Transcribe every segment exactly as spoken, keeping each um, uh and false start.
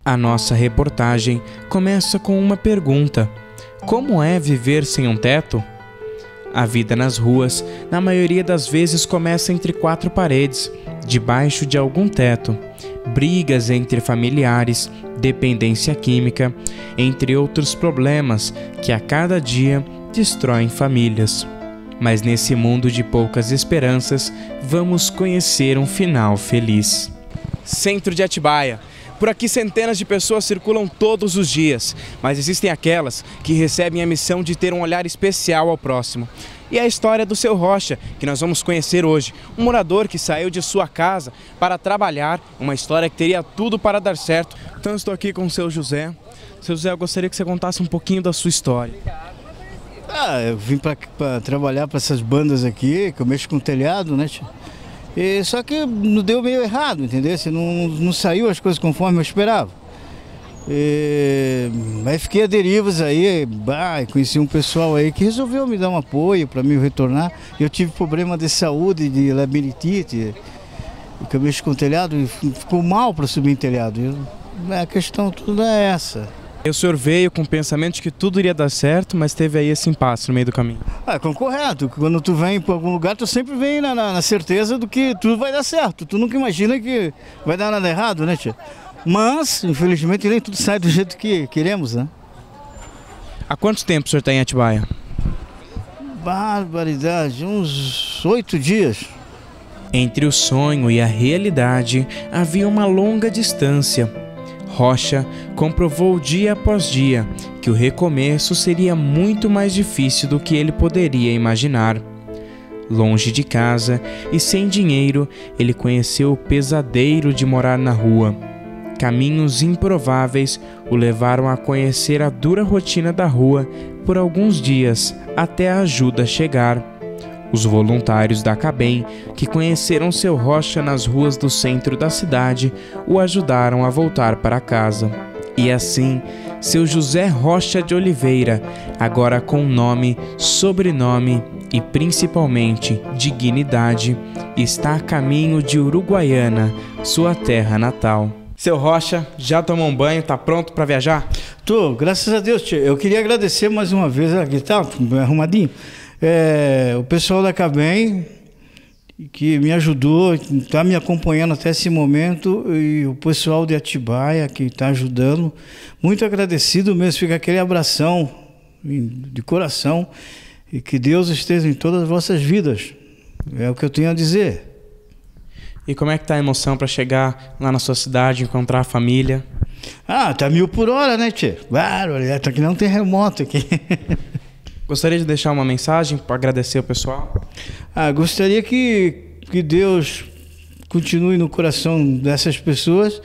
A nossa reportagem começa com uma pergunta: como é viver sem um teto? A vida nas ruas, na maioria das vezes, começa entre quatro paredes, debaixo de algum teto. Brigas entre familiares, dependência química, entre outros problemas que a cada dia destroem famílias. Mas nesse mundo de poucas esperanças, vamos conhecer um final feliz. Centro de Atibaia. Por aqui centenas de pessoas circulam todos os dias, mas existem aquelas que recebem a missão de ter um olhar especial ao próximo. E é a história do seu Rocha, que nós vamos conhecer hoje. Um morador que saiu de sua casa para trabalhar, uma história que teria tudo para dar certo. Então eu estou aqui com o seu José. Seu José, eu gostaria que você contasse um pouquinho da sua história. Ah, eu vim para trabalhar para essas bandas aqui, que eu mexo com telhado, né, tia? E, só que não deu meio errado, entendeu? Não, não saiu as coisas conforme eu esperava. E, aí fiquei a derivas aí, bah, conheci um pessoal aí que resolveu me dar um apoio para me retornar. Eu tive problema de saúde, de labirintite, que eu mexo com telhado e ficou mal para subir em telhado. Eu, a questão toda é essa. O senhor veio com o pensamento de que tudo iria dar certo, mas teve aí esse impasse no meio do caminho. Ah, correto. Quando tu vem para algum lugar, tu sempre vem na, na, na certeza do que tudo vai dar certo. Tu nunca imagina que vai dar nada errado, né, tia? Mas, infelizmente, nem tudo sai do jeito que queremos, né? Há quanto tempo o senhor está em Atibaia? Barbaridade, uns oito dias. Entre o sonho e a realidade havia uma longa distância. Rocha comprovou dia após dia que o recomeço seria muito mais difícil do que ele poderia imaginar. Longe de casa e sem dinheiro, ele conheceu o pesadelo de morar na rua. Caminhos improváveis o levaram a conhecer a dura rotina da rua por alguns dias até a ajuda chegar. Os voluntários da Cabem, que conheceram seu Rocha nas ruas do centro da cidade, o ajudaram a voltar para casa. E assim, seu José Rocha de Oliveira, agora com nome, sobrenome e principalmente dignidade, está a caminho de Uruguaiana, sua terra natal. Seu Rocha, já tomou um banho? Tá pronto para viajar? Tô, graças a Deus, tia. Eu queria agradecer mais uma vez, aqui tá arrumadinho. É, o pessoal da Cabem, que me ajudou, está me acompanhando até esse momento, e o pessoal de Atibaia, que está ajudando, muito agradecido mesmo, fica aquele abração de coração, e que Deus esteja em todas as vossas vidas, é o que eu tenho a dizer. E como é que tá a emoção para chegar lá na sua cidade, encontrar a família? Ah, tá mil por hora, né, tia? Claro, tá que não tem terremoto aqui. Gostaria de deixar uma mensagem para agradecer o pessoal? Ah, gostaria que, que Deus continue no coração dessas pessoas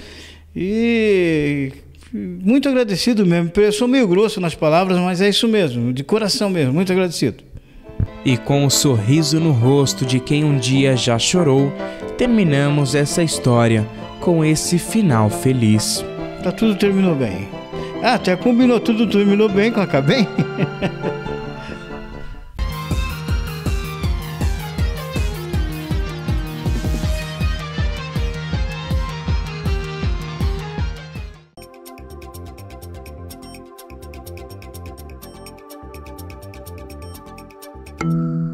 e muito agradecido mesmo. Eu sou meio grosso nas palavras, mas é isso mesmo, de coração mesmo, muito agradecido. E com o sorriso no rosto de quem um dia já chorou, terminamos essa história com esse final feliz. Tá, tudo terminou bem. Ah, até combinou, tudo terminou bem com a Cabem. Thank you.